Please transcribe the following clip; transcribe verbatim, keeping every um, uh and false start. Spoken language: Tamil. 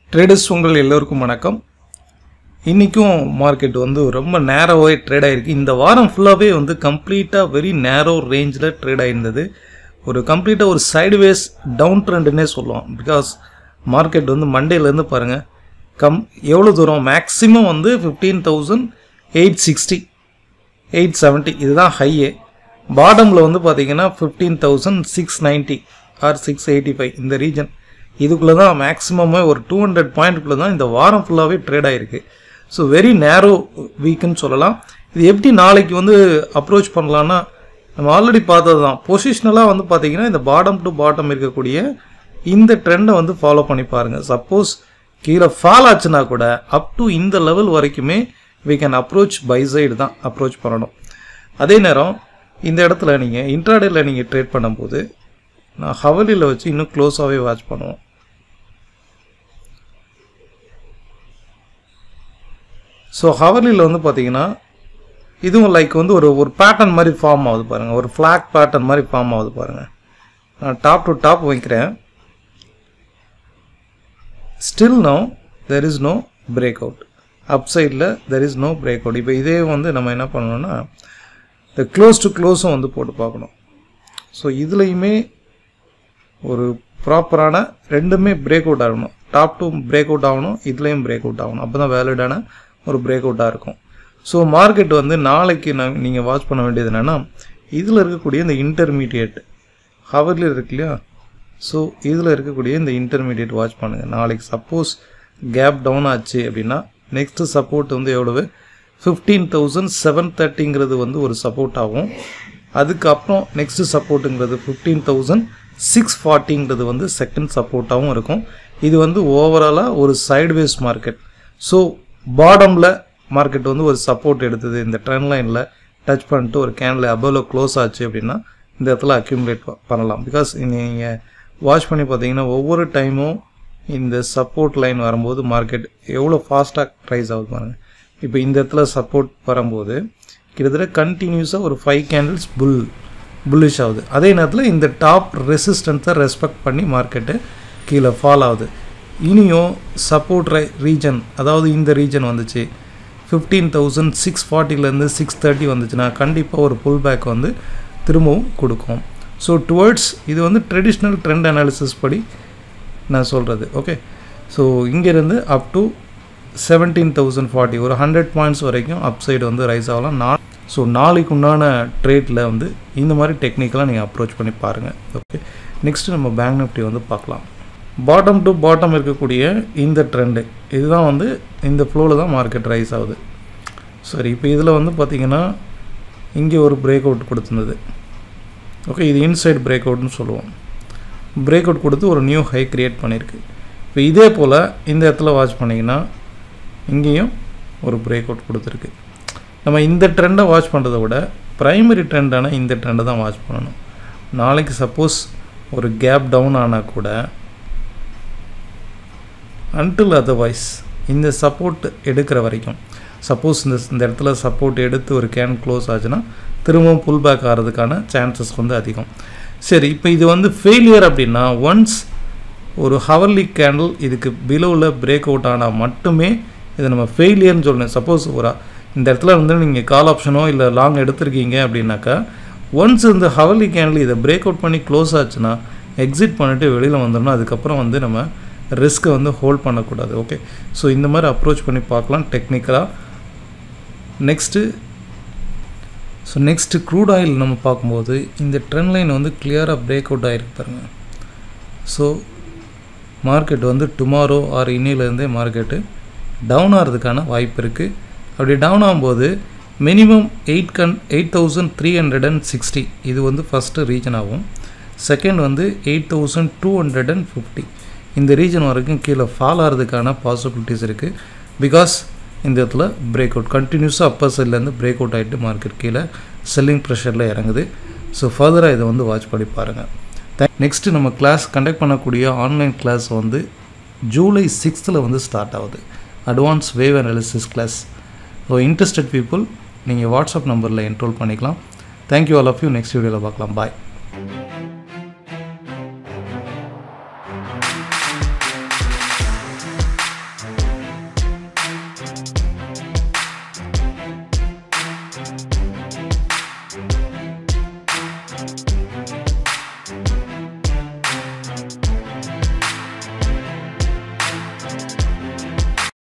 ட்ரேடர்ஸ் உங்கள் எல்லோருக்கும் வணக்கம். இன்றைக்கும் மார்க்கெட் வந்து ரொம்ப நேரோவாக ட்ரேட் ஆகிருக்கு. இந்த வாரம் ஃபுல்லாகவே வந்து கம்ப்ளீட்டாக வெரி நேரோ ரேஞ்சில் ட்ரேட் ஆகிருந்தது. ஒரு கம்ப்ளீட்டாக ஒரு சைடுவேஸ் டவுன் ட்ரெண்டுன்னே சொல்லுவோம். பிகாஸ் மார்க்கெட் வந்து மண்டேலேருந்து பாருங்கள் கம் எவ்வளோ தூரம் மேக்ஸிமம் வந்து fifteen thousand eight sixty eight seventy இதுதான் ஹையே. பாட்டமில் வந்து பார்த்திங்கன்னா fifteen thousand six ninety or six eighty five இந்த ரீஜன் இதுக்குள்ளே தான் மேக்ஸிமமே ஒரு டூ ஹண்ட்ரட் பாயிண்ட்டுக்குள்ளே தான் இந்த வாரம் ஃபுல்லாகவே ட்ரேட் ஆகிருக்கு. ஸோ வெரி நேரோ வீக்குன்னு சொல்லலாம். இது எப்படி நாளைக்கு வந்து அப்ரோச் பண்ணலான்னா நம்ம ஆல்ரெடி பார்த்தது தான். பொசிஷனலாக வந்து பார்த்திங்கன்னா இந்த பாட்டம் டு பாட்டம் இருக்கக்கூடிய இந்த ட்ரெண்டை வந்து ஃபாலோ பண்ணி பாருங்கள். சப்போஸ் கீழே ஃபால் ஆச்சுன்னா கூட அப் டு இந்த லெவல் வரைக்குமே we can approach by side தான் அப்ரோச் பண்ணணும். அதே நேரம் இந்த இடத்துல நீங்கள் இன்ட்ராடேயில் நீங்கள் ட்ரேட் பண்ணும்போது நான் ஹவலியில் வச்சு இன்னும் க்ளோஸாகவே வாட்ச் பண்ணுவோம். ஸோ ஹவர்லியில் வந்து பார்த்தீங்கன்னா இதுவும் லைக் வந்து ஒரு ஒரு பேட்டர்ன் மாதிரி ஃபார்ம் ஆகுது பாருங்கள். ஒரு ஃப்ளாக் பேட்டர்ன் மாதிரி ஃபார்ம் ஆகுது பாருங்கள். நான் டாப் டு டாப் வைக்கிறேன். Still no there is no break out. Up சைடில் there is no break out. இப்போ இதே வந்து நம்ம என்ன பண்ணணும்னா இந்த க்ளோஸ் டு க்ளோஸும் வந்து போட்டு பார்க்கணும். ஸோ இதுலேயுமே ஒரு ப்ராப்பரான ரெண்டுமே பிரேக் அவுட் ஆகணும். டாப் டு பிரேக் அவுட் ஆகணும், இதுலேயும் பிரேக் அவுட் ஆகணும். அப்போ தான் வேலிடான ஒரு பிரேக் அவுட்டாக இருக்கும். ஸோ மார்க்கெட் வந்து நாளைக்கு நான் நீங்கள் வாட்ச் பண்ண வேண்டியது என்னென்னா இதில் இருக்கக்கூடிய இந்த இன்டர்மீடியேட் ஹவர்லி இருக்கு இல்லையா. ஸோ இதில் இருக்கக்கூடிய இந்த இன்டர்மீடியேட் வாட்ச் பண்ணுங்கள். நாளைக்கு சப்போஸ் கேப் டவுன் ஆச்சு அப்படின்னா நெக்ஸ்ட்டு சப்போர்ட் வந்து எவ்வளவு ஃபிஃப்டீன் தௌசண்ட் செவன் தேர்ட்டிங்கிறது வந்து ஒரு சப்போர்ட் ஆகும். அதுக்கப்புறம் நெக்ஸ்ட்டு சப்போர்ட்டுங்கிறது ஃபிஃப்டீன் தௌசண்ட் சிக்ஸ் ஃபார்ட்டிங்கிறது வந்து செகண்ட் சப்போர்ட்டாகவும் இருக்கும். இது வந்து ஓவராலாக ஒரு சைட்வேஸ் மார்க்கெட். ஸோ பாட்டமில் மார்க்கெட் வந்து ஒரு சப்போர்ட் எடுத்தது இந்த ட்ரெண்ட் லைனில் டச் பண்ணிட்டு ஒரு கேனில் அபோவில் க்ளோஸ் ஆச்சு அப்படின்னா இந்த இடத்துல அக்யூமுலேட் பண்ணலாம். பிகாஸ் நீங்கள் வாட்ச் பண்ணி பார்த்தீங்கன்னா ஒவ்வொரு டைமும் இந்த சப்போர்ட் லைன் வரும்போது மார்க்கெட் எவ்வளோ ஃபாஸ்ட்டாக ரைஸ் ஆகுது பாருங்கள். இப்போ இந்த இடத்துல சப்போர்ட் வரும்போது கிட்டத்தட்ட கண்டினியூஸாக ஒரு ஃபைவ் கேண்டில்ஸ் புல் புல்லிஷ் ஆகுது. அதே நேரத்தில் இந்த டாப் ரெசிஸ்டன்ஸை ரெஸ்பெக்ட் பண்ணி மார்க்கெட்டு கீழே ஃபால் ஆகுது. இனியும் சப்போர்ட் ரை ரீஜன் அதாவது இந்த ரீஜன் வந்துச்சு ஃபிஃப்டீன் தௌசண்ட் சிக்ஸ் ஃபார்ட்டிலேருந்து சிக்ஸ் தேர்ட்டி வந்துச்சுன்னா கண்டிப்பாக ஒரு புல் பேக் வந்து திரும்பவும் கொடுக்கும். ஸோ டுவர்ட்ஸ் இது வந்து ட்ரெடிஷ்னல் ட்ரெண்ட் அனாலிசிஸ் படி நான் சொல்கிறது. ஓகே, ஸோ இங்கேருந்து up to seventeen thousand forty ஒரு ஹண்ட்ரட் பாயிண்ட்ஸ் வரைக்கும் அப் சைடு வந்து ரைஸ் ஆகலாம். நான் ஸோ நாளைக்கு உண்டான ட்ரேட்டில் வந்து இந்த மாதிரி டெக்னிக்கலாக நீங்கள் அப்ரோச் பண்ணி பாருங்கள். ஓகே, நெக்ஸ்ட்டு நம்ம பேங்க் நிஃப்டி வந்து பார்க்கலாம். பாட்டம் டு பாட்டம் இருக்கக்கூடிய இந்த ட்ரெண்டு இதுதான் வந்து இந்த ஃப்ளோவில் தான் மார்க்கெட் ரைஸ் ஆகுது. சரி, இப்போ இதில் வந்து பார்த்திங்கன்னா இங்கே ஒரு பிரேக் அவுட் கொடுத்துருந்தது. ஓகே, இது இன்சைட் பிரேக் அவுட்னு சொல்லுவோம். பிரேக் அவுட் கொடுத்து ஒரு நியூ ஹை க்ரியேட் பண்ணியிருக்கு. இப்போ இதே போல் இந்த இடத்துல வாட்ச் பண்ணிங்கன்னா இங்கேயும் ஒரு பிரேக் அவுட் கொடுத்துருக்கு. நம்ம இந்த ட்ரெண்டை வாட்ச் பண்ணுறதை விட ப்ரைமரி ட்ரெண்டான இந்த ட்ரெண்டை தான் வாட்ச் பண்ணணும். நாளைக்கு சப்போஸ் ஒரு கேப் டவுன் ஆனால் கூட அன்டில் அதர்வைஸ் இந்த சப்போர்ட் எடுக்கிற வரைக்கும் சப்போஸ் இந்த இந்த இடத்துல சப்போர்ட் எடுத்து ஒரு கேன் க்ளோஸ் ஆச்சுன்னா திரும்பவும் புல் பேக் ஆகிறதுக்கான சான்சஸ் வந்து அதிகம். சரி, இப்போ இது வந்து ஃபெயிலியர் அப்படின்னா ஒன்ஸ் ஒரு ஹவர்லி கேண்டில் இதுக்கு பிலோவில் பிரேக் அவுட் ஆனால் மட்டுமே இதை நம்ம ஃபெயிலியர்னு சொல்லணும். சப்போஸ் ஒரு இந்த இடத்துல வந்து நீங்கள் கால் ஆப்ஷனோ இல்லை லாங் எடுத்திருக்கீங்க அப்படின்னாக்கா ஒன்ஸ் இந்த ஹவர்லி கேண்டில் இதை பிரேக் அவுட் பண்ணி க்ளோஸ் ஆச்சுன்னா எக்ஸிட் பண்ணிவிட்டு வெளியில் வந்துடணும். அதுக்கப்புறம் வந்து நம்ம ரிஸ்க்கை வந்து ஹோல்ட் பண்ணக்கூடாது. ஓகே, ஸோ இந்த மாதிரி அப்ரோச் பண்ணி பார்க்கலாம் டெக்னிக்கலாக. Next so next crude oil நம்ம பார்க்கும்போது இந்த ட்ரெண்ட் லைன் வந்து கிளியராக பிரேக் அவுட் ஆகிருக்கு பாருங்கள். ஸோ மார்க்கெட் வந்து டுமாரோ ஆர் இன்னிலேருந்தே மார்க்கெட்டு டவுன் ஆகிறதுக்கான வாய்ப்பு இருக்குது. அப்படி டவுன் ஆகும்போது மினிமம் எயிட் கன் eight thousand three hundred and sixty இது வந்து ஃபஸ்ட்டு ரீஜன் ஆகும். செகண்ட் வந்து eight thousand two hundred and fifty இந்த ரீஜன் வரைக்கும் கீழே ஃபால் ஆகிறதுக்கான பாசிபிலிட்டிஸ் இருக்குது. பிகாஸ் இந்த இடத்துல பிரேக் அவுட் கண்டினியூஸாக அப்பர் சைட்லேருந்து பிரேக் அவுட் ஆகிட்டு மார்க்கெட் கீழே செல்லிங் ப்ரெஷரில் இறங்குது. ஸோ ஃபர்தராக இதை வந்து வாட்ச் பண்ணி பாருங்கள். நெக்ஸ்ட்டு நம்ம கிளாஸ் கண்டக்ட் பண்ணக்கூடிய ஆன்லைன் கிளாஸ் வந்து ஜூலை சிக்ஸ்த்தில் வந்து ஸ்டார்ட் ஆகுது. Advance wave analysis class. So interested people நீங்கள் வாட்ஸ்அப் நம்பரில் என்ரோல் பண்ணிக்கலாம். Thank you all of you. Next வீடியோவில் பார்க்கலாம். பாய்.